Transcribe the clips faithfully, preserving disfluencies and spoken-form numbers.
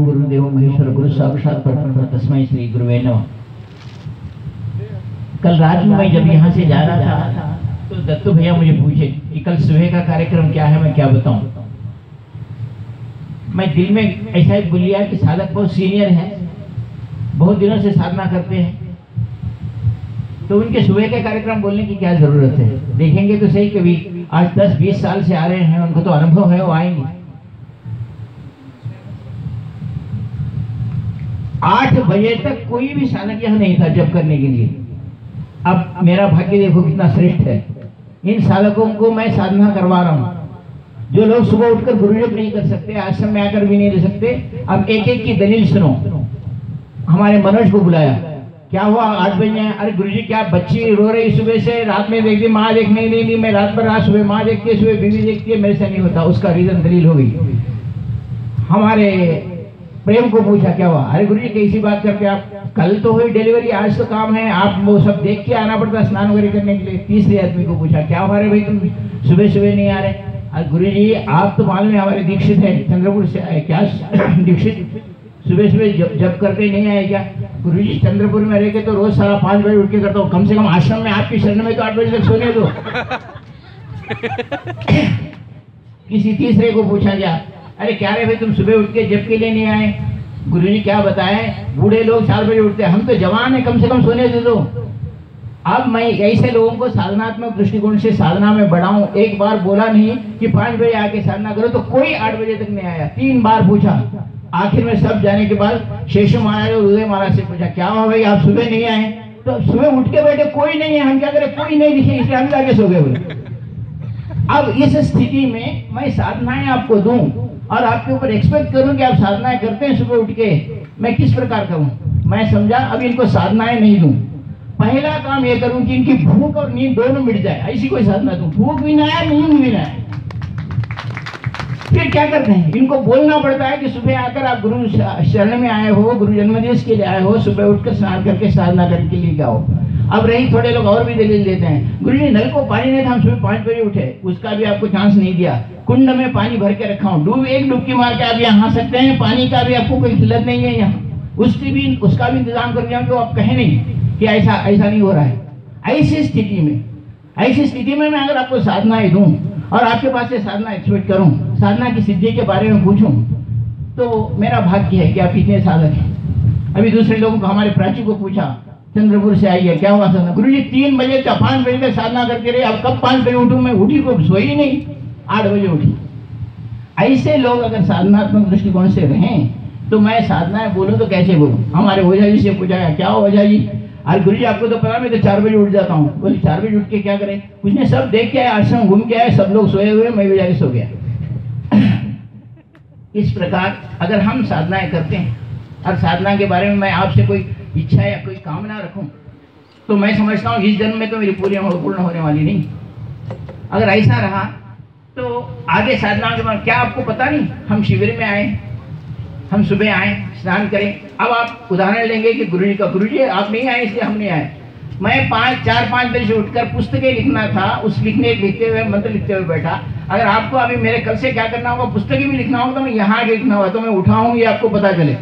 गुरुदेव महेश्वर गुरु साक्षात परब्रह्म तस्मै श्री गुरुवे नमः। कल रात में मैं जब यहाँ से जा रहा था तो दत्तू भैया मुझे पूछे कि कल सुबह का कार्यक्रम क्या है, मैं क्या बताऊं। मैं दिल में ऐसा ही बोल लिया कि साधक बहुत सीनियर है, बहुत दिनों से साधना करते हैं, तो उनके सुबह के कार्यक्रम बोलने की क्या जरूरत है। देखेंगे तो सही, कभी आज दस बीस साल से आ रहे हैं, उनको तो अनुभव है, वो आएंगे। आठ बजे तक कोई भी साधक यहाँ नहीं था जप करने के लिए। अब मेरा भाग्य देखो कितना श्रेष्ठ है, इन साधकों को मैं साधना करवा रहा हूँ। जो लोग सुबह उठकर गुरुजप नहीं कर सकते, आश्रम में आकर भी नहीं रह सकते, अब एक एक की दलील सुनो। हमारे मनोज को बुलाया, क्या हुआ आठ बजे? अरे गुरुजी क्या बच्ची रो रही सुबह से, रात में देखती माँ देखने नहीं दी, मैं रात भर रात सुबह माँ देखती है, सुबह बीवी देखती है, मेरे से नहीं होता। उसका रीजन दलील हो गई। हमारे प्रेम को पूछा क्या हुआ? अरे गुरुजी कैसी बात करते आप, कल तो हुई डिलीवरी, आज तो काम है, आप वो सब देख के आना पड़ता स्नान वगैरह करने के लिए। तीसरे आदमी को पूछा क्या हुआ रे भाई, तुम सुबह सुबह नहीं आ रहे? अरे गुरुजी आप तो मालूम है हमारे दीक्षित है, चंद्रपुर से आए। क्या दीक्षित सुबह सुबह जब जब करके नहीं आए क्या? गुरुजी चंद्रपुर में रह के तो रोज सारा पाँच बजे उठ के करता हूँ, कम से कम आश्रम में आपकी शरण में तो आठ बजे तक सोने दो। किसी तीसरे को पूछा गया, अरे क्या रे भाई तुम सुबह उठ के जब के लिए नहीं आए? गुरुजी क्या बताएं, बूढ़े लोग चार बजे उठते हैं, हम तो जवान है, कम से कम सोने दे दो। अब मैं ऐसे लोगों को साधनात्मक दृष्टिकोण से साधना में बढ़ाऊं। एक बार बोला नहीं कि पाँच बजे आके साधना करो, तो कोई आठ बजे तक नहीं आया। तीन बार पूछा, आखिर में सब जाने के बाद शेषु महाराज और उदय महाराज से पूछा क्या हुआ भाई आप सुबह नहीं आए? तो सुबह उठ के बैठे कोई नहीं है, हम क्या करें, कोई नहीं दिखे, इसलिए हम जाके सो गए बोले। अब इस स्थिति में मैं साधनाएं आपको दूं और आपके ऊपर एक्सपेक्ट करूं कि आप साधनाएं करते हैं सुबह उठ के, मैं किस प्रकार करूं? मैं समझा अब इनको साधनाएं नहीं दूं। पहला काम ये करूं कि इनकी भूख और नींद दोनों मिट जाए, ऐसी कोई साधना दूं। भूख भी ना है, नींद भी ना है। फिर क्या करते हैं, इनको बोलना पड़ता है कि सुबह आकर आप गुरु शरण में आए हो, गुरु जन्मदिवस के लिए आए हो, सुबह उठकर स्नान करके साधना करने के लिए जाओ। अब रही थोड़े लोग और भी दलील देते हैं, गुरुजी नल को पानी नहीं था, हम सुबह पाँच बजे उठे, उसका भी आपको चांस नहीं दिया। कुंड में पानी भर के रखा हूँ, डूब एक डुबकी मार के आप यहाँ आ सकते हैं, पानी का भी आपको कोई किल्लत नहीं है यहाँ, उसकी भी उसका भी इंतजाम कर दिया, तो आप कहें नहीं कि ऐसा ऐसा नहीं हो रहा है। ऐसी स्थिति में ऐसी स्थिति में मैं अगर आपको साधनाएं दूं और आपके पास से साधना एक्सपेक्ट करूं, साधना की सिद्धि के बारे में पूछूं, तो मेरा भाग्य है कि आप इतने साधक हैं। अभी दूसरे लोगों को, हमारे प्राची को पूछा, चंद्रपुर से आई है, क्या हुआ साधना? गुरुजी तीन बजे तक पाँच बजे तक साधना करके रहे, अब कब पाँच बजे उठूं? मैं उठी को सोई नहीं, आठ बजे उठी। ऐसे लोग अगर साधनात्मक दृष्टिकोण से रहें तो मैं साधनाएं बोलूं तो कैसे बोलूं? हमारे ओझा जी से पूछा, क्या हो ओझा जी? अरे गुरुजी आपको तो पता, मैं तो चार बजे उठ जाता हूँ। बोले चार बजे उठ के क्या करें? कुछ नहीं, सब देख के आए, आश्रम घूम के आए, सब लोग सोए हुए, मैं भी जाके सो गया। इस प्रकार अगर हम साधनाएं करते हैं और साधना के बारे में मैं आपसे कोई इच्छा या कोई कामना रखूं, तो मैं समझता हूँ इस जन्म में तो मेरी पूरी पूर्ण होने वाली नहीं। अगर ऐसा रहा तो आगे साधना के बाद क्या आपको पता नहीं, हम शिविर में आए, हम सुबह आए, स्नान करें। अब आप उदाहरण लेंगे कि गुरुजी का, गुरुजी आप नहीं आए इसलिए हम नहीं आए। मैं पाँच चार पाँच बजे से उठकर पुस्तकें लिखना था, उस लिखने लिखते हुए मंत्र लिखते हुए बैठा। अगर आपको अभी मेरे कल से क्या करना होगा, पुस्तकें भी लिखना होगा, तो मैं यहाँ आगे लिखना होगा, तो मैं उठाऊँ ये आपको पता चले।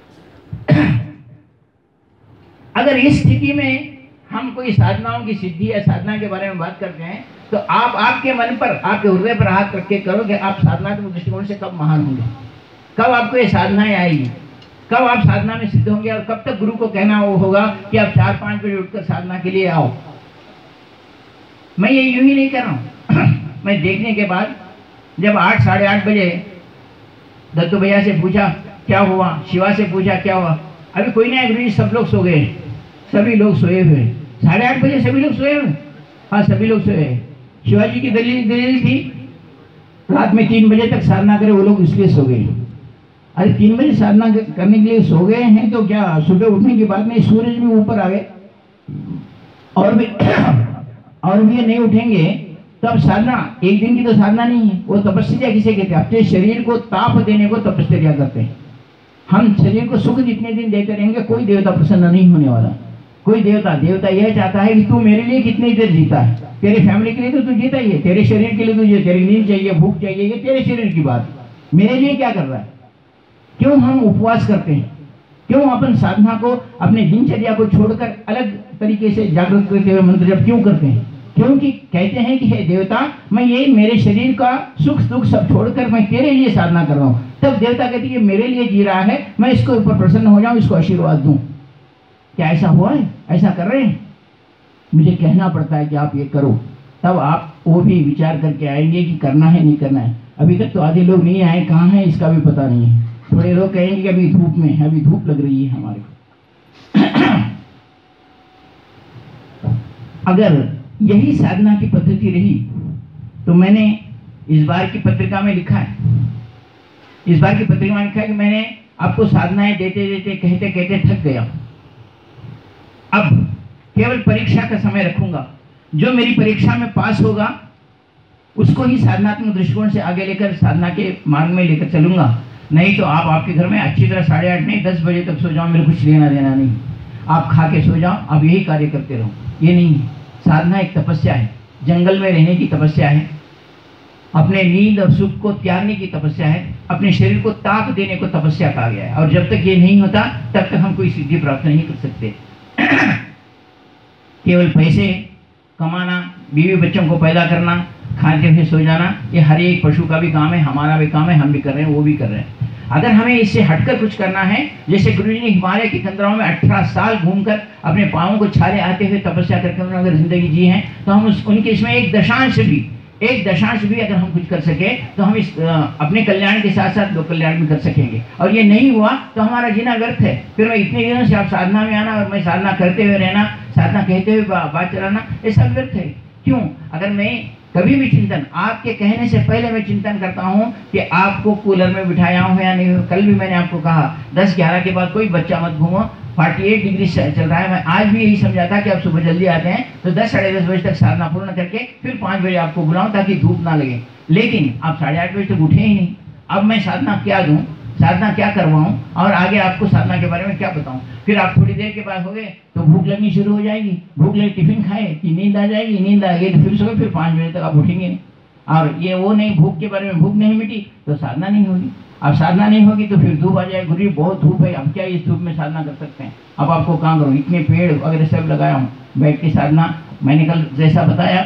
अगर इस स्थिति में हम कोई साधनाओं की सिद्धि या साधना के बारे में बात करते हैं, तो आप आपके मन पर, आपके हृदय पर हाथ रख के करोगे, आप साधना के दृष्टिकोण से कब महान होंगे, कब आपको ये साधनाएं आएगी, कब आप साधना में सिद्ध होंगे, और कब तक गुरु को कहना वो होगा कि आप चार पाँच बजे उठकर साधना के लिए आओ। मैं ये यूं ही नहीं कर रहा हूँ। मैं देखने के बाद जब आठ साढ़े आठ बजे दत्तू भैया से पूछा क्या हुआ, शिवा से पूछा क्या हुआ, अभी कोई नहीं, गुरुजी सब लोग सो गए, सभी लोग सोए हुए। साढ़े आठ बजे सभी लोग सोए हुए, हाँ सभी लोग सोए। शिवाजी की दलील दलील थी रात में तीन बजे तक साधना करे, वो लोग इसलिए सो गए। अरे तीन बजे साधना करने के लिए सो गए हैं तो क्या सुबह उठने की बात नहीं, सूरज भी ऊपर आ गए और भी और भी नहीं उठेंगे तो अब साधना एक दिन की तो साधना नहीं है, वो तपस्या किसे कहते हैं? अपने शरीर को ताप देने को तपस्या करते हैं। हम शरीर को सुख जितने दिन देते रहेंगे, कोई देवता प्रसन्न नहीं होने वाला। कोई देवता देवता यह चाहता है कि तू मेरे लिए कितनी देर जीता है, तेरी फैमिली के लिए तो तू जीता ही है, तेरे शरीर के लिए तुझे तेरी नींद चाहिए, भूख चाहिए, ये तेरे शरीर की बात, मेरे लिए क्या कर रहा है? क्यों हम उपवास करते हैं, क्यों अपन साधना को, अपने दिनचर्या को छोड़कर अलग तरीके से जागृत करते हुए मंत्र जप क्यों करते हैं? क्योंकि कहते हैं कि हे देवता, मैं ये मेरे शरीर का सुख दुख सब छोड़कर मैं तेरे लिए साधना कर रहा हूँ। तब देवता कहती है मेरे लिए जी रहा है, मैं इसके ऊपर प्रसन्न हो जाऊं, इसको आशीर्वाद दूं। क्या ऐसा हुआ है? ऐसा कर रहे हैं? मुझे कहना पड़ता है कि आप ये करो, तब आप वो भी विचार करके आएंगे कि करना है नहीं करना है। अभी तक तो आधे लोग नहीं आए, कहाँ हैं इसका भी पता नहीं है। थोड़े लोग कहेंगे कि अभी धूप में है, अभी धूप लग रही है हमारे को। अगर यही साधना की पद्धति रही तो मैंने इस बार की पत्रिका में लिखा है, इस बार की पत्रिका में लिखा है कि मैंने आपको साधनाएं देते देते कहते कहते थक गया, अब केवल परीक्षा का समय रखूंगा, जो मेरी परीक्षा में पास होगा उसको ही साधनात्मक दृष्टिकोण से आगे लेकर साधना के मार्ग में लेकर चलूंगा। नहीं तो आप आपके घर में अच्छी तरह साढ़े आठ नहीं दस बजे तक सो जाओ, मेरे कुछ लेना देना नहीं, आप खा के सो जाओ, आप यही कार्य करते रहो। ये नहीं है। साधना एक तपस्या है, जंगल में रहने की तपस्या है, अपने नींद और सुख को त्यागने की तपस्या है, अपने शरीर को ताक देने को तपस्या कहा गया है। और जब तक ये नहीं होता तब तक हम कोई सिद्धि प्राप्त नहीं कर सकते। केवल पैसे कमाना, बीवी बच्चों को पैदा करना, खाते हुए सो जाना, ये हर एक पशु का भी काम है, हमारा भी काम है, हम भी कर रहे हैं, वो भी कर रहे हैं। अगर हमें इससे हटकर कुछ करना है, जैसे गुरु जी ने हिमालय की तंद्राओं में अठारह साल घूमकर अपने पाँवों को छाले आते हुए तपस्या करके उन्होंने अगर जिंदगी जी है, तो हम उस उनके इसमें एक दशांश भी एक दशांश भी अगर हम कुछ कर सके तो हम इस आ, अपने कल्याण के साथ साथ लोक कल्याण भी कर सकेंगे। और ये नहीं हुआ तो हमारा जीना व्यर्थ है। फिर मैं इतने दिनों से आप साधना में आना और मैं साधना करते हुए रहना, साधना कहते हुए बा, बात चलाना, ये सब व्यर्थ है। क्यों? अगर मैं कभी भी चिंतन, आपके कहने से पहले मैं चिंतन करता हूँ कि आपको कूलर में बिठाया हूँ या नहीं। कल भी मैंने आपको कहा दस ग्यारह के बाद कोई बच्चा मत घूमो, अड़तालीस डिग्री चल रहा है। मैं आज भी यही समझाता कि आप सुबह जल्दी आते हैं तो दस साढ़े दस बजे तक साधना पूर्ण करके फिर पाँच बजे आपको बुलाऊं ताकि धूप ना लगे। लेकिन आप साढ़े आठ बजे तक उठे ही नहीं। अब मैं साधना क्या दूं, साधना क्या करवाऊं और आगे आपको साधना के बारे में क्या बताऊं। फिर आप थोड़ी देर के बाद हो गए तो भूख लगनी शुरू हो जाएगी, भूख लगे टिफिन खाए कि नींद आ जाएगी, नींद आ गई तो फिर सोए, फिर पाँच बजे तक आप उठेंगे नहीं। और ये वो नहीं, भूख के बारे में भूख नहीं मिटी तो साधना नहीं होगी। अब साधना नहीं होगी तो फिर धूप आ जाए, गुरु बहुत धूप है, अब क्या इस धूप में साधना कर सकते हैं। अब आपको कहाँ करूँ, इतने पेड़ वगैरह सब लगाया हूँ, बैठ के साधना। मैंने कल जैसा बताया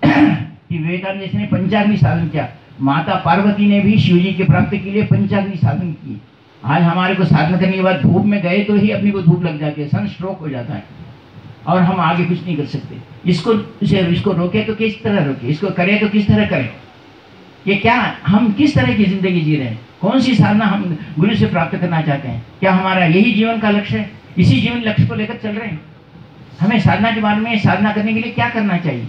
कि विवेकानंद जी ने पंचाग्नि साधन किया, माता पार्वती ने भी शिव जी की प्राप्ति के लिए पंचाग्नि साधन की। आज हमारे को साधना करने के बाद धूप में गए तो ही अपनी को धूप लग जाती है, सन स्ट्रोक हो जाता है और हम आगे कुछ नहीं कर सकते। इसको इसे इसको रोके तो किस तरह रोके, इसको करे तो किस तरह करें। ये क्या, हम किस तरह की जिंदगी जी रहे हैं, कौन सी साधना हम गुरु से प्राप्त करना चाहते हैं, क्या हमारा यही जीवन का लक्ष्य है, इसी जीवन लक्ष्य को लेकर चल रहे हैं। हमें साधना के बारे में, साधना करने के लिए क्या करना चाहिए।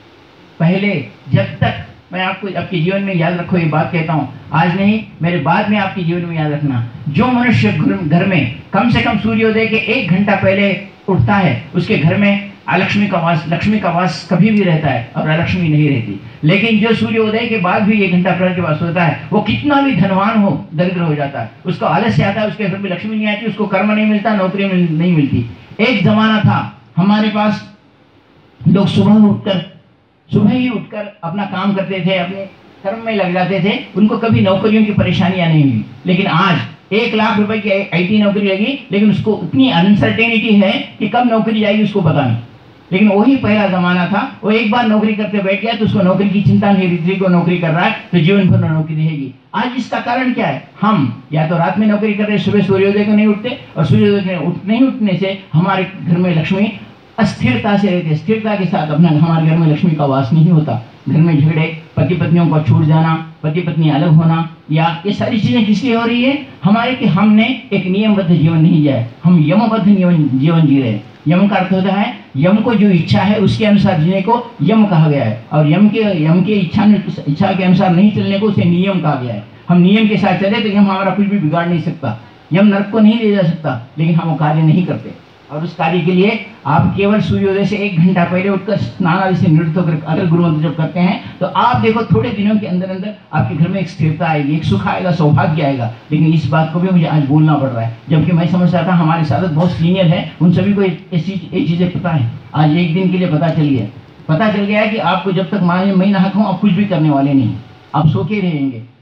पहले जब तक मैं आपको आपके जीवन में याद रखो, ये बात कहता हूँ आज नहीं, मेरे बाद में आपके जीवन में याद रखना। जो मनुष्य घर में कम से कम सूर्योदय के एक घंटा पहले उठता है, उसके घर में अलक्ष्मी का वास, लक्ष्मी का वास कभी भी रहता है और अलक्ष्मी नहीं रहती। लेकिन जो सूर्योदय के बाद भी एक घंटा पहले के पास होता है, वो कितना भी धनवान हो दरिद्र हो जाता है, उसको आलस्य आता है, उसके घर में लक्ष्मी नहीं आती, उसको कर्म नहीं मिलता, नौकरी नहीं मिलती। एक जमाना था हमारे पास, लोग सुबह उठकर सुबह ही उठकर अपना काम करते थे, अपने कर्म में लग जाते थे, उनको कभी नौकरियों की परेशानियां नहीं हुई। लेकिन आज एक लाख रुपए की आईटी नौकरी लगी, लेकिन उसको उतनी अनसर्टेनिटी है कि कब नौकरी जाएगी उसको पता नहीं। लेकिन वही पहला जमाना था, वो एक बार नौकरी करके बैठ गया तो उसको नौकरी की चिंता नहीं, रित्री को नौकरी कर रहा है तो जीवन भर नौकरी रहेगी। आज इसका कारण क्या है, हम या तो रात में नौकरी कर रहे, सुबह सूर्योदय को नहीं उठते, और सूर्योदय को नहीं उठने से हमारे घर में लक्ष्मी अस्थिरता से रहते, स्थिरता के साथ अपना हमारे घर में लक्ष्मी का वास नहीं होता। घर में झगड़े, पति पत्नियों को छूट जाना, पति पत्नी अलग होना, या ये सारी चीजें किसलिए हो रही है, हमारे कि हमने एक नियमबद्ध जीवन नहीं जिया है, हम यमबद्ध जीवन जी रहे हैं। यम का अर्थ होता है, यम को जो इच्छा है उसके अनुसार जीने को यम कहा गया है, और यम के यम के इच्छा इच्छा के अनुसार नहीं चलने को उसे नियम कहा गया है। हम नियम के साथ चले तो यम हमारा कुछ भी बिगाड़ नहीं सकता, यम नरक को नहीं ले जा सकता, लेकिन हम वो कार्य नहीं करते। और उस कार्य के लिए आप केवल सूर्योदय से एक घंटा पहले उठकर स्नान आदि से निवृत्त होकर अगर गुरु मंत्र जप करते हैं तो आप देखो थोड़े दिनों के अंदर अंदर आपके घर में एक स्थिरता आएगी, एक सुख आएगा, सौभाग्य आएगा। लेकिन इस बात को भी मुझे आज बोलना पड़ रहा है, जबकि मैं समझता था हमारे साधक बहुत सीनियर है, उन सभी को ऐसी ये चीज़ें पता है। आज एक दिन के लिए पता चल गया पता चल गया कि आपको जब तक मान मैं ना हूँ आप कुछ भी करने वाले नहीं, आप सो के रहेंगे,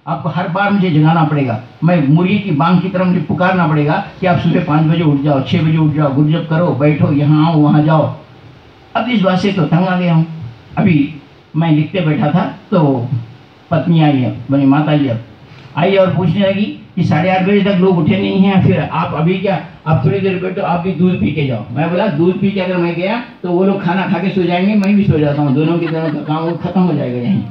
आपको हर बार मुझे जगाना पड़ेगा, मैं मुर्गी की बांग की तरह मुझे पुकारना पड़ेगा कि आप सुबह पाँच बजे उठ जाओ, छः बजे उठ जाओ, गुरजप करो, बैठो, यहाँ आओ, वहाँ जाओ। अब इस बात से तो तंग आ गया हूँ। अभी मैं लिखते बैठा था तो पत्नी आई है, मेरी माता जी अब आई और पूछने लगी कि साढ़े आठ बजे तक लोग उठे नहीं हैं, फिर आप अभी क्या, आप थोड़ी देर बैठो, आप भी दूध पी के जाओ। मैं बोला दूध पी के अगर मैं गया तो वो लोग खाना खा के सो जाएंगे, मैं भी सो जाता हूँ, दोनों के दोनों का काम खत्म हो जाएगा यहीं।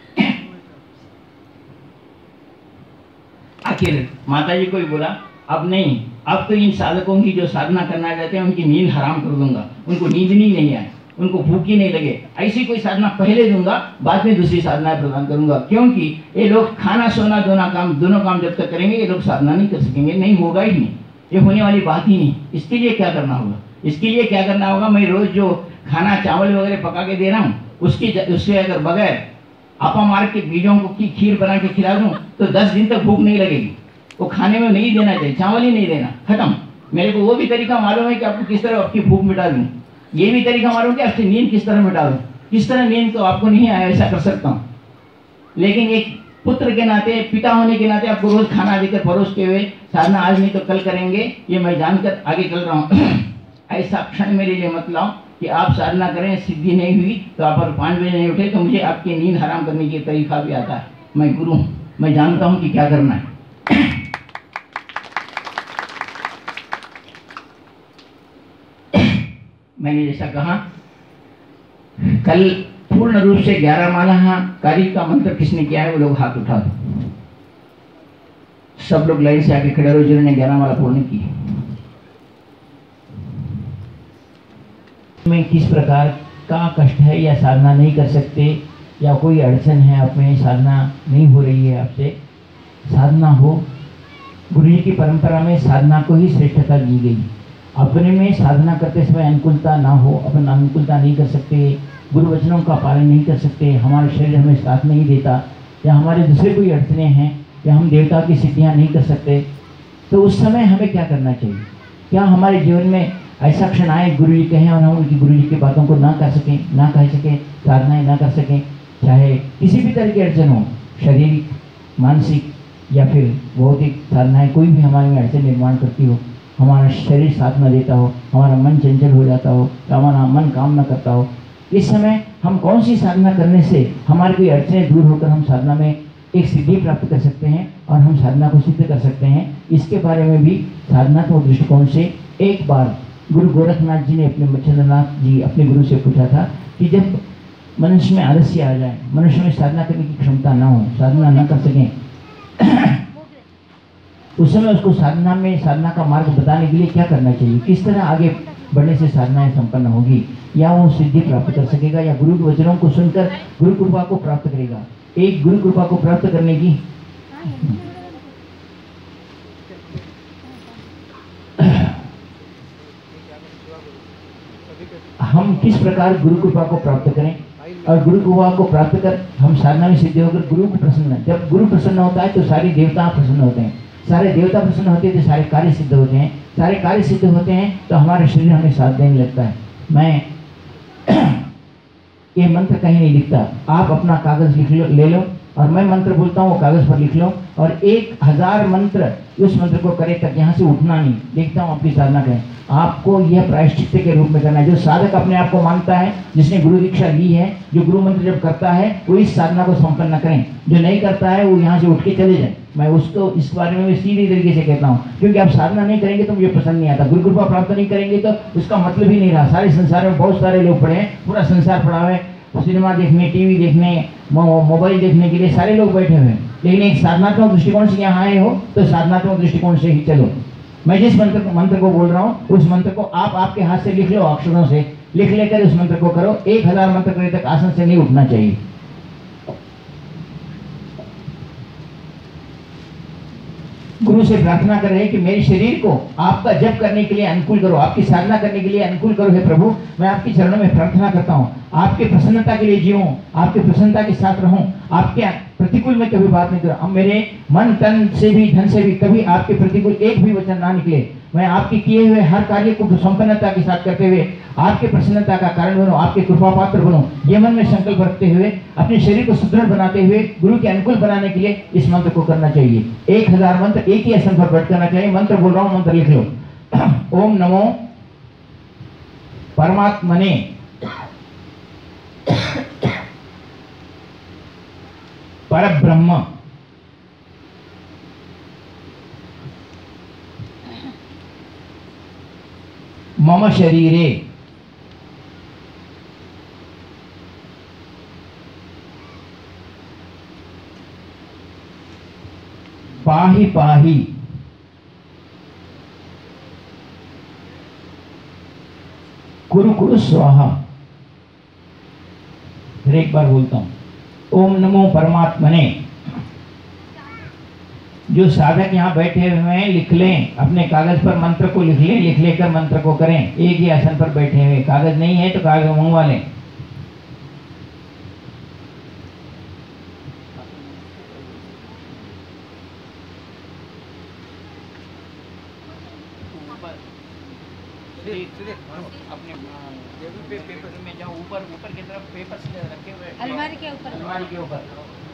आखिर माता जी को भी बोला अब नहीं, अब तो इन साधकों की जो साधना करना चाहते हैं उनकी नींद हराम कर दूंगा, उनको नींद नहीं नहीं आए, उनको भूख ही नहीं लगे, ऐसी कोई साधना पहले दूंगा, बाद में दूसरी साधनाएं प्रदान करूंगा, क्योंकि ये लोग खाना सोना दोनों काम दोनों काम जब तक करेंगे ये लोग साधना नहीं कर सकेंगे, नहीं होगा ही नहीं, ये होने वाली बात ही नहीं। इसके लिए क्या करना होगा, इसके लिए क्या करना होगा, मैं रोज जो खाना चावल वगैरह पका के दे रहा हूँ उसकी उससे अगर बगैर आपा मार के बीजों को की खीर बना के खिला दूँ तो दस दिन तक भूख नहीं लगेगी। वो खाने में नहीं देना चाहिए, चावल ही नहीं देना, खत्म। मेरे को वो भी तरीका मालूम है कि आपको किस तरह आपकी भूख मिटा दूँ, ये भी तरीका मालूम कि आपकी नींद किस तरह मिटा दूँ। किस तरह नींद तो आपको नहीं आया, ऐसा कर सकता हूँ, लेकिन एक पुत्र के नाते, पिता होने के नाते आपको रोज खाना देकर परोसते हुए साधना आज नहीं तो कल करेंगे, ये मैं जानकर आगे चल रहा हूँ। ऐसा क्षण मेरे लिए मत लाओ कि आप साधना करें, सिद्धि नहीं हुई तो आप अगर पाँच बजे नहीं उठे तो मुझे आपकी नींद हराम करने की तरीका भी आता है। मैं गुरु हूँ, मैं जानता हूँ कि क्या करना है। मैंने जैसा कहा कल पूर्ण रूप से ग्यारह माला कार्य का मंत्र किसने किया है वो लोग हाथ उठा दो। सब लोग लाइन से आके खड़े रहो जिन्होंने ग्यारह माला पूर्ण की। में किस प्रकार का कष्ट है या साधना नहीं कर सकते या कोई अड़चन है, आप में साधना नहीं हो रही है, आपसे साधना हो। गुरु जी की परंपरा में साधना को ही श्रेष्ठता दी गई। अपने में साधना करते समय अनुकूलता ना हो, अपन अनुकूलता नहीं कर सकते, गुरु वचनों का पालन नहीं कर सकते, हमारा शरीर हमें साथ नहीं देता, या हमारे दूसरे कोई अड़चने हैं, या हम देवता की सिद्धियाँ नहीं कर सकते, तो उस समय हमें क्या करना चाहिए? क्या हमारे जीवन में ऐसा क्षण आए गुरु जी कहें और हम उनकी गुरु जी की बातों को ना कर सकें, ना कह सकें, साधनाएँ ना कर सकें, चाहे किसी भी तरह की अड़चन हो, शारीरिक, मानसिक या फिर भौतिक साधनाएँ कोई भी हमारे में अड़चन निर्माण करती हो, हमारा शरीर साथ न देता हो, हमारा मन चंचल हो जाता हो, हमारा मन काम न करता हो, इस समय हम कौन सी साधना करने से हमारी कोई अड़चनें दूर होकर हम साधना में एक सिद्धि प्राप्त कर सकते हैं और हम साधना को सिद्ध कर सकते हैं, इसके बारे में भी साधनात्मक दृष्टिकोण से एक बार गुरु गोरखनाथ जी ने अपने मच्छिंद्रनाथ जी अपने गुरु से पूछा था कि जब मनुष्य में आलस्य आ जाए, मनुष्य में साधना करने की क्षमता ना हो, साधना न कर सकें, उस समय उसको साधना में साधना का मार्ग बताने के लिए क्या करना चाहिए, किस तरह आगे बढ़ने से साधनाएं संपन्न होगी, या वो सिद्धि प्राप्त कर सकेगा, या गुरु के वचनों को सुनकर गुरु कृपा को प्राप्त करेगा। एक गुरु कृपा को प्राप्त करने की हम किस प्रकार गुरु कृपा को प्राप्त करें, और गुरु कृपा को प्राप्त कर हम साधना में सिद्धि होकर गुरु को प्रसन्न, जब गुरु प्रसन्न होता है तो सारे देवता प्रसन्न होते हैं, सारे देवता प्रसन्न होते हैं तो सारे कार्य सिद्ध होते हैं, सारे कार्य सिद्ध होते हैं तो हमारा शरीर हमें साथ देने लगता है। मैं ये मंत्र कहीं नहीं लिखता, आप अपना कागज लिख लो, ले लो, और मैं मंत्र बोलता हूँ वो कागज पर लिख लो, और एक हजार मंत्र उस मंत्र को करे तक यहाँ से उठना नहीं। देखता हूँ अपनी साधना करें, आपको यह प्रायश्चित के रूप में करना है। जो साधक अपने आप को मानता है, जिसने गुरु दीक्षा ली है, जो गुरु मंत्र जब करता है वो इस साधना को संपन्न करें, जो नहीं करता है वो यहाँ से उठ के चले जाए। मैं उसको इस बारे में सीधी तरीके से कहता हूँ, क्योंकि आप साधना नहीं करेंगे तो मुझे पसंद नहीं आता, गुरु कृपा प्राप्त नहीं करेंगे तो उसका मतलब ही नहीं रहा। सारे संसार में बहुत सारे लोग पड़े हैं, पूरा संसार पड़ा है, सिनेमा देखने, टीवी देखने, मोबाइल देखने के लिए सारे लोग बैठे हुए हैं, लेकिन एक साधनात्मक दृष्टिकोण से यहाँ आए हो तो साधनात्मक दृष्टिकोण से ही चलो। मैं जिस मंत्र मंत्र को बोल रहा हूँ उस मंत्र को आप आपके हाथ से लिख लो, अक्षरों से लिख लेकर उस मंत्र को करो। एक हजार मंत्र करने तक आसन से नहीं उठना चाहिए। गुरु से प्रार्थना कर रहे हैं कि मेरे शरीर को आपका जप करने के लिए अनुकूल करो, आपकी साधना करने के लिए अनुकूल करो। हे प्रभु, मैं आपके चरणों में प्रार्थना करता हूँ, आपके प्रसन्नता के लिए जीऊं, आपके प्रसन्नता के साथ रहूं, आपके प्रतिकूल में कभी बात नहीं करूं। अब मेरे मन तन से भी धन से भी कभी आपके प्रतिकूल एक भी वचन ना निकले। मैं आपके किए हुए हर कार्य को संपन्नता के साथ करते हुए आपके प्रसन्नता का कारण बनूं, आपके कृपा पात्र बनूं, ये मन में संकल्प रखते हुए अपने शरीर को सुदृढ़ बनाते हुए गुरु के अनुकूल बनाने के लिए इस मंत्र को करना चाहिए। एक हजार मंत्र एक ही आसन पर बैठ करना चाहिए। मंत्र बोल रहा हूं, मंत्र लिख लो। ओम नमो परमात्मने परब्रह्म मम शरीरे पाहि पाहि कुरु कुरु स्वाहा। फिर एक बार बोलता हूं, ओम नमो परमात्मने। जो साधक यहाँ बैठे हुए हैं लिख लें, अपने कागज पर मंत्र को लिख लें, लिख लेकर मंत्र को करें। एक ही आसन पर बैठे हुए, कागज नहीं है तो कागज मंगवा लें। अपने पेपर में जाओ, ऊपर ऊपर की तरफ पेपर रखे हुए अलमारी के ऊपर, अलमारी के ऊपर।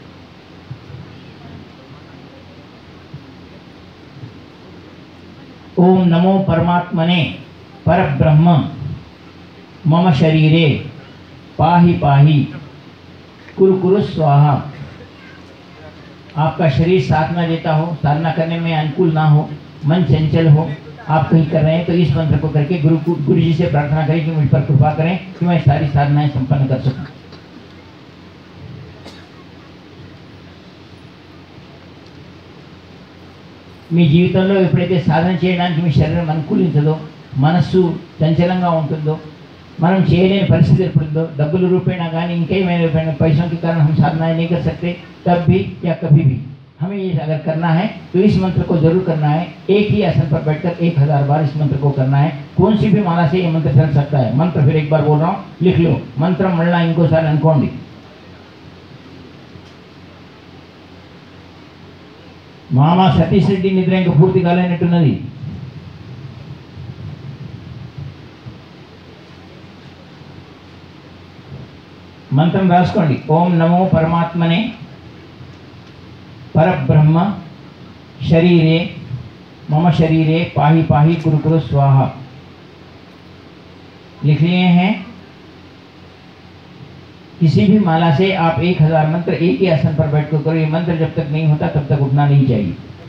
ओम नमो परमात्मने परब्रह्म मम शरीरे पाहि पाहि कुरु कुरु स्वाहा। आपका शरीर साधना देता हो, साधना करने में अनुकूल ना हो, मन चंचल हो, आप कहीं कर रहे हैं तो इस मंत्र को करके गुरु गुरु जी से प्रार्थना करें कि मुझ पर कृपा करें कि मैं सारी साधनाएं संपन्न कर सकूं। మీ జీవితంలో ఎప్పుడైతే సాధన చేయడానికి మీ శరీరం అనుకూలించదో, మనస్సు చంచలంగా ఉంటుందో, మనం చేయలేని పరిస్థితి ఏర్పడుతుందో, డబ్బుల రూపేణా కానీ ఇంకేమైనా రూపేణा पैसों के कारण हम साधनाएं नहीं कर सकते, तब भी या कभी भी हमें ये अगर करना है तो इस मंत्र को जरूर करना है। एक ही आसन पर बैठकर एक हजार बार इस मंत्र को करना है। कौन सी भी माला से ये मंत्र चल सकता है। मंत्र फिर एक बार बोल रहा हूँ, लिख लो। मंत्र मళ్ళా ఇంకోసారి అనుకోండి। మామ సతీష్ రెడ్డి నిద్ర ఇంకా పూర్తి కాలేనట్టున్నది। మంత్రం రాసుకోండి। ఓం నమో పరమాత్మనే परब्रह्म शरीरे मम शरीरे पाहि पाहि कुरु कुरु स्वाहा। लिख लिए हैं। किसी भी माला से आप एक हजार मंत्र एक ही आसन पर बैठकर करो। ये मंत्र जब तक नहीं होता तब तक उठना नहीं चाहिए।